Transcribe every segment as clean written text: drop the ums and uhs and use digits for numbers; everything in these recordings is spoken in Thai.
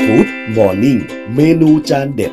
Good Morning เมนูจานเด็ด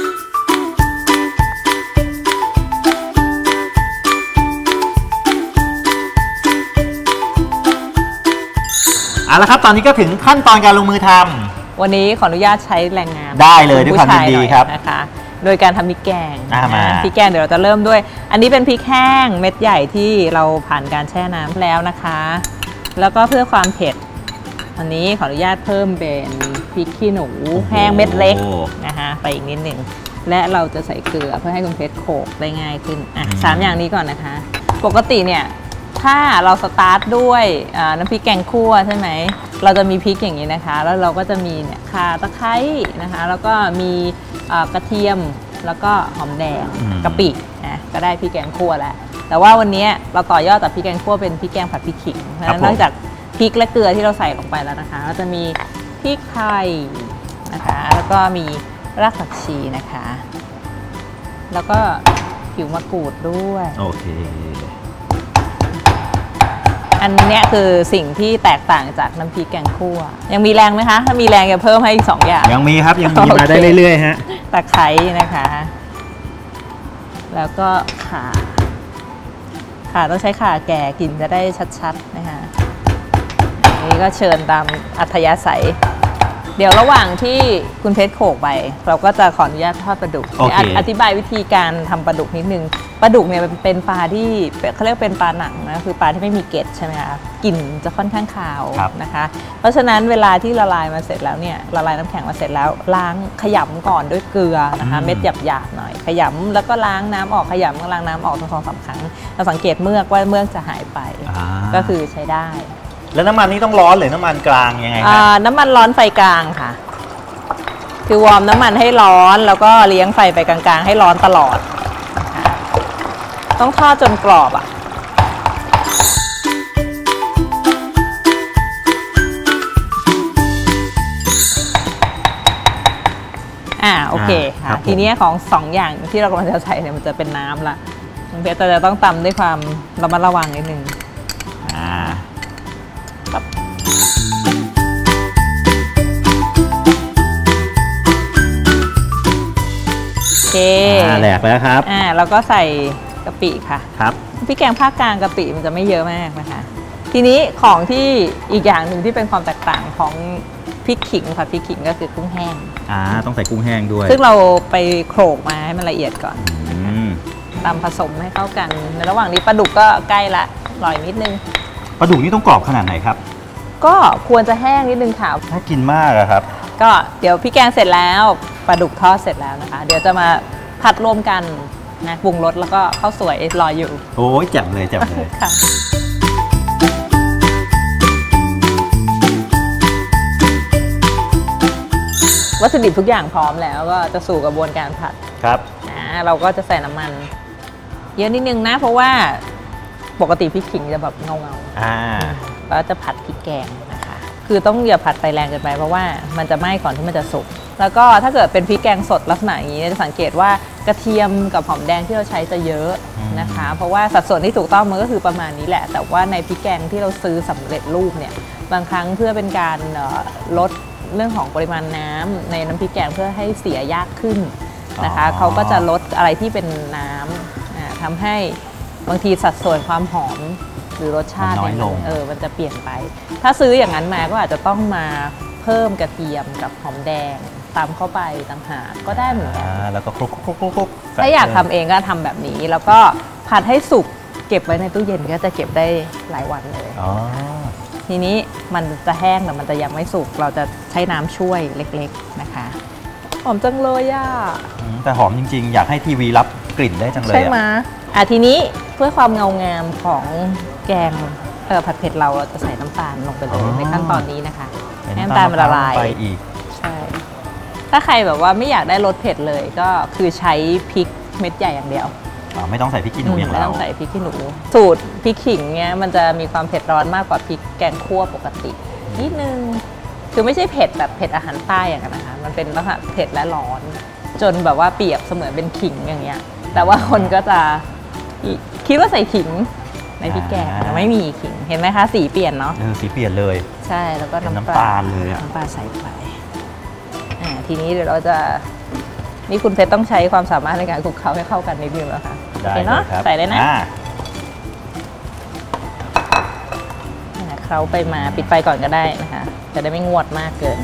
เอาละครับตอนนี้ก็ถึงขั้นตอนการลงมือทำวันนี้ขออนุญาตใช้แรงงานได้เลยด้วยความยินดีครับนะคะโดยการทำพริกแกงมาพริกแกงเดี๋ยวเราจะเริ่มด้วยอันนี้เป็นพริกแห้งเม็ดใหญ่ที่เราผ่านการแช่น้ำแล้วนะคะแล้วก็เพื่อความเผ็ดอันนี้ขออนุญาตเพิ่มเป็นพริกขี้หนูแห้งเม็ดเล็กนะคะไปอีกนิดหนึ่งและเราจะใส่เกลือเพื่อให้คุณเพชรโขลกได้ง่ายขึ้น3อย่างนี้ก่อนนะคะปกติเนี่ยถ้าเราสตาร์ทด้วยน้ำพริกแกงคั่วใช่ไหมเราจะมีพริกอย่างนี้นะคะแล้วเราก็จะมีเนี่ยข่าตะไคร้นะคะแล้วก็มีกระเทียมแล้วก็หอมแดงกะปินะก็ได้พริกแกงคั่วแล้วแต่ว่าวันนี้เราต่อยอดจากพริกแกงคั่วเป็นพริกแกงผัดพริกขิงเพราะฉะนั้นนอกจากพริกและเกลือที่เราใส่ลงไปแล้วนะคะเราจะมีพริกไทยนะคะแล้วก็มีรากผักชีนะคะแล้วก็ผิวมะกรูดด้วยโอเคอันนี้คือสิ่งที่แตกต่างจากน้ำพริกแกงคั่วยังมีแรงไหมคะถ้ามีแรงจะเพิ่มให้อีก2อย่างยังมีครับยังมีมาได้เรื่อยๆฮะตะไคร้นะคะแล้วก็ข่าต้องใช้ข่าแก่กินจะได้ชัดๆนะคะนี่ก็เชิญตามอัธยาศัยเดี๋ยวระหว่างที่คุณเพชรโขลกไปเราก็จะขออนุญาตทอดปลาดุก อธิบายวิธีการทำปลาดุกนิดนึงปลาดุกเนี่ยเป็นปลาที่เขาเรียกเป็นปลาหนังนะคือปลาที่ไม่มีเกล็ดใช่ไหมคะกลิ่นจะค่อนข้างคาวนะคะเพราะฉะนั้นเวลาที่ละลายมาเสร็จแล้วเนี่ยละลายน้ำแข็งมาเสร็จแล้วล้างขยำก่อนด้วยเกลือนะคะเม็ดหยาบๆหน่อยขยำแล้วก็ล้างน้ำออกขยำก็ล้างน้ำออกทั้ง2-3 ครั้งเราสังเกตเมือกว่าเมือกจะหายไปก็คือใช้ได้แล้วน้ำมันนี่ต้องร้อนหรือน้ำมันกลางยังไงครับน้ำมันร้อนไฟกลางค่ะคือวอร์มน้ำมันให้ร้อนแล้วก็เลี้ยงไฟไปกลางๆให้ร้อนตลอดต้องทอดจนกรอบโอเคค่ะทีนี้ของ2อย่างที่เรากำลังจะใส่เนี่ยมันจะเป็นน้ำละคุณเพชรจะต้องตำด้วยความระมัดระวังนิดนึงโอเคแหลกแล้วครับแล้วก็ใส่กะปิค่ะครับพริกแกงภาคกลางกะปิมันจะไม่เยอะมากนะคะทีนี้ของที่อีกอย่างหนึ่งที่เป็นความแตกต่างของพริกขิงค่ะพริกขิงก็คือกุ้งแห้งต้องใส่กุ้งแห้งด้วยซึ่งเราไปโขลกมาให้มันละเอียดก่อนตำผสมให้เข้ากันในระหว่างนี้ปลาดุกก็ใกล้ละรอนิดนึงปลาดุกนี่ต้องกรอบขนาดไหนครับก็ควรจะแห้งนิดนึงค่ะถ้ากินมากอะครับก็เดี๋ยวพริกแกงเสร็จแล้วปลาดุกทอดเสร็จแล้วนะคะเดี๋ยวจะมาผัดรวมกันนะปรุงรสแล้วก็ข้าวสวยรออยู่โอ้ยแจ่มเลยค่ะวัตถุดิบทุกอย่างพร้อมแล้วก็จะสู่กระบวนการผัดครับเราก็จะใส่น้ำมันเยอะนิดนึงนะเพราะว่าปกติพริกขิงจะแบบเงาแล้วจะผัดพริกแกงนะคะคือต้องอย่าผัดไฟแรงเกินไปเพราะว่ามันจะไหม้ก่อนที่มันจะสุกแล้วก็ถ้าเกิดเป็นพริกแกงสดลักษณะอย่างนี้จะสังเกตว่ากระเทียมกับหอมแดงที่เราใช้จะเยอะนะคะเพราะว่าสัดส่วนที่ถูกต้องมันก็คือประมาณนี้แหละแต่ว่าในพริกแกงที่เราซื้อสำเร็จรูปเนี่ยบางครั้งเพื่อเป็นการลดเรื่องของปริมาณน้ำในน้ำพริกแกงเพื่อให้เสียยากขึ้นนะคะเขาก็จะลดอะไรที่เป็นน้ำทำให้บางทีสัดส่วนความหอมหรือรสชาติน้อยลงมันจะเปลี่ยนไปถ้าซื้ออย่างนั้นมาก็อาจจะต้องมาเพิ่มกระเทียมกับหอมแดงตำเข้าไปต่างหากก็ได้เหมือนกันแล้วก็คลุกถ้าอยากทำเองก็ทำแบบนี้แล้วก็ผัดให้สุกเก็บไว้ในตู้เย็นก็จะเก็บได้หลายวันเลยทีนี้มันจะแห้งแต่มันจะยังไม่สุกเราจะใช้น้ำช่วยเล็กๆนะคะหอมจังเลยแต่หอมจริงๆอยากให้ทีวีรับกลิ่นได้จังเลยใช่ไหมทีนี้เพื่อความเงางามของแกงผัดเผ็ดเราจะใส่น้ำตาลลงไปเลยในขั้นตอนนี้นะคะน้ำตาลมันละลายไปอีกใช่ถ้าใครแบบว่าไม่อยากได้รสเผ็ดเลยก็คือใช้พริกเม็ดใหญ่อย่างเดียวไม่ต้องใส่พริกขี้หนูอย่างเราไม่ต้องใส่พริกขี้หนูสูตรพริกขิงเนี้ยมันจะมีความเผ็ดร้อนมากกว่าพริกแกงคั่วปกตินิดนึงคือไม่ใช่เผ็ดแบบเผ็ดอาหารใต้อย่างนั้นนะคะมันเป็นลักษณะเผ็ดและร้อนจนแบบว่าเปรียบเสมือนเป็นขิงอย่างเงี้ยแต่ว่าคนก็จะคิดว่าใส่ขิงในพริกแกงไม่มีขิงเห็นไหมคะสีเปลี่ยนเนาะสีเปลี่ยนเลยใช่แล้วก็น้ำตาลเลยน้ำตาลใส่ไปทีนี้เดี๋ยวเราจะนี่คุณเพชรต้องใช้ความสามารถในการคลุกเคล้าให้เข้ากันนิดนึงแล้วค่ะได้โอเคเนาะครับใส่เลยนะอ่าเคล้าไปมาปิดไฟก่อนก็ได้นะคะจะได้ไม่งวดมากเกิน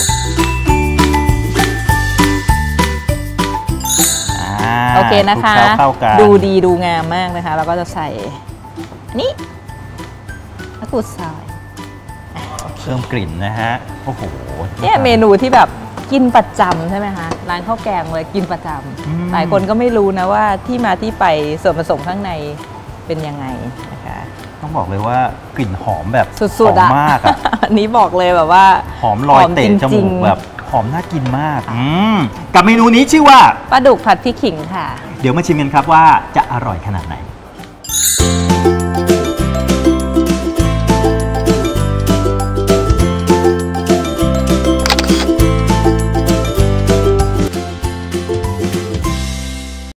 โอเคนะคะลุกเข้ากันดูดีดูงามมากนะคะเราก็จะใส่นี่มะกรูดซอยเพิ่มกลิ่นนะฮะโอ้โหเนี่ยเมนูที่แบบกินประจำใช่ไหมคะร้านข้าวแกงเลยกินประจำหลายคนก็ไม่รู้นะว่าที่มาที่ไปส่วนผสมข้างในเป็นยังไงนะคะต้องบอกเลยว่ากลิ่นหอมแบบสุดๆหออะมมากอะอันนี้บอกเลยแบบว่าหอมลอยเตะจริมูงกๆแบบหอมน่ากินมากกับเมนูนี้ชื่อว่าปลาดุกผัดพริกขิงค่ะเดี๋ยวมาชิมกันครับว่าจะอร่อยขนาดไหน